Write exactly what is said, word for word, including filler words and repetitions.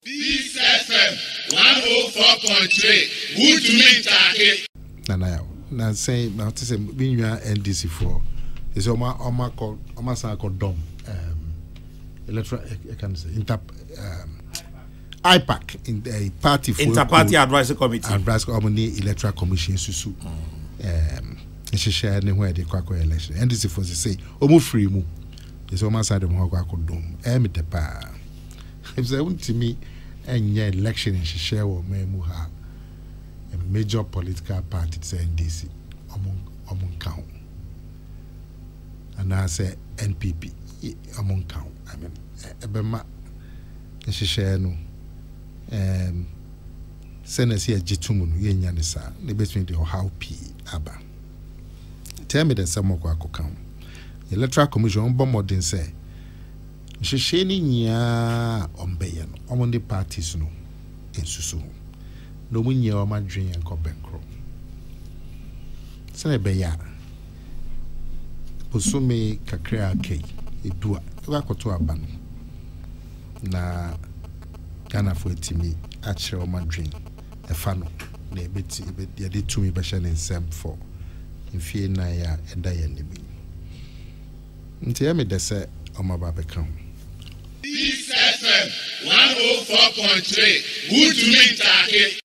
Peace F M one oh four point three. Good to meet you. Nana, na say na to say we new N D C for. Is oma oma called oma san called dom. Um, electoral I can say inter um, I PAC in the party for Inter-Party Advisory Committee. Advisory Committee Electoral Commission susu. Um, she share ne where the kwakwa election. N D C for say omo free mu. Is oma san dem ho kwakwa dom. E me tepa. If say want to me any election in she share wo me mu ha. A major political party say N D C among among count. And I say N P P among count. I mean, ebema she share no. Um, send here jitumu no yenya ne sa. Ne between the how p aba. Tell me the some kwa count. Electoral Commission on bomodin say. She share ni nya ombeya no. Among the parties no. Ensusu. No mun ye o ma dwen en ko benkro se be ya posume kakra akei edua wa koto aba no na kana fo etimi a kire o ma dwen e fa no na ebeti ye de tumi be hye ne nsem for mfie na ya eda ya nimi nti ya me de se o ma ba be kan Peace F M one oh four point three. Good to meet you.